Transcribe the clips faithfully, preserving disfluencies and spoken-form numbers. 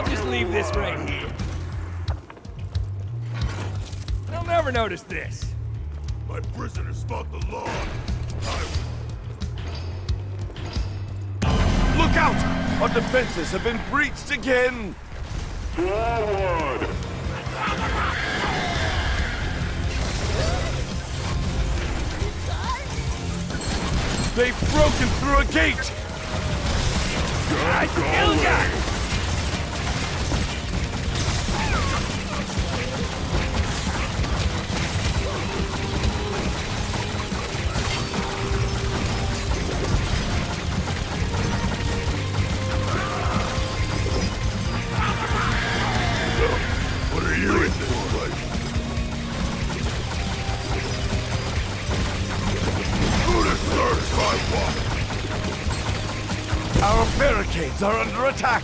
I'll just leave this right here. They'll never notice this. My prisoners fought the law. I... Look out! Our defenses have been breached again! Forward! They've broken through a gate! I still got it! What are you in this place? Who disturbs my walk? Our barricades are under attack!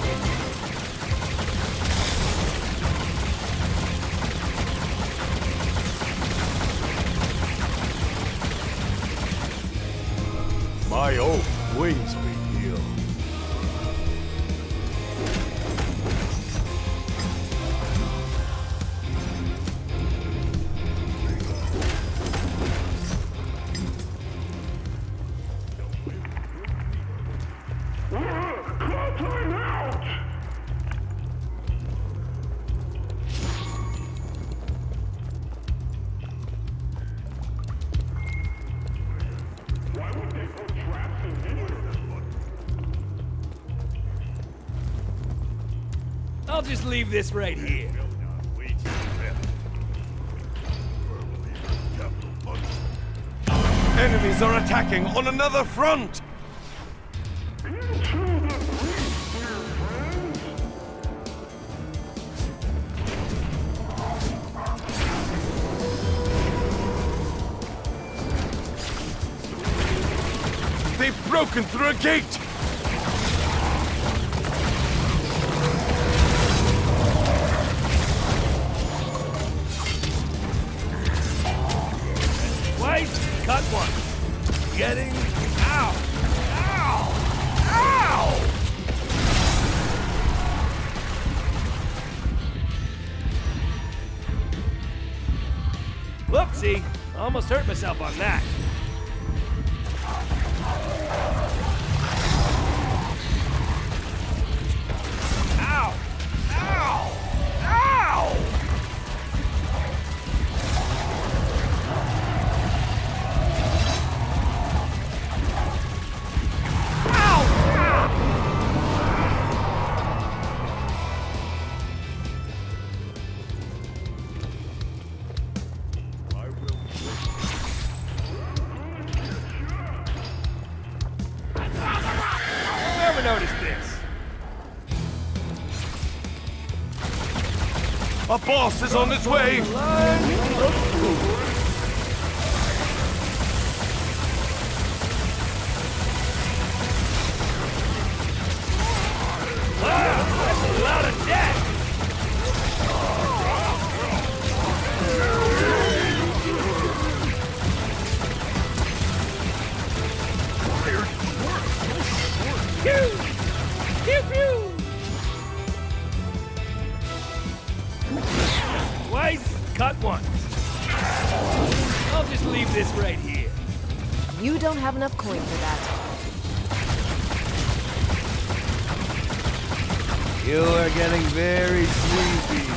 My oath wings me here. I'll just leave this right here. Enemies are attacking on another front! They've broken through a gate! Twice, cut one. Getting out. Ow! Ow! Whoopsie! Almost hurt myself on that. Ow! Ow! Ow! Notice this. A boss is on its way! Wow, that's a lot of death. Pew! Pew pew! Twice, cut once. I'll just leave this right here. You don't have enough coin for that. You are getting very sleepy.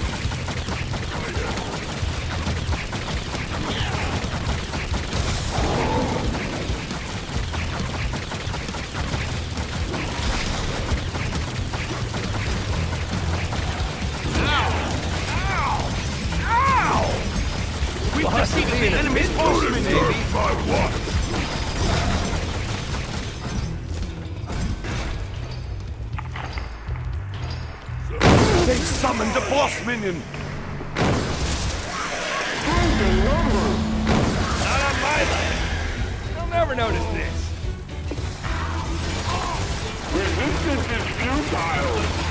We've defeated the enemy's bossman, baby! My what? They summoned a boss minion! Not on my land. They'll never notice this. Resistance is futile!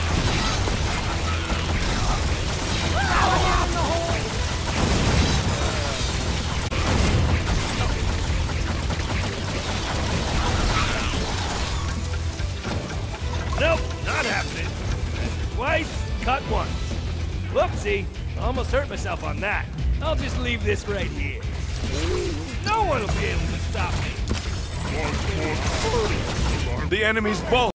Nope, not happening. twice, cut once. Whoopsie, almost hurt myself on that. I'll just leave this right here. No one will be able to stop me. The enemy's bolt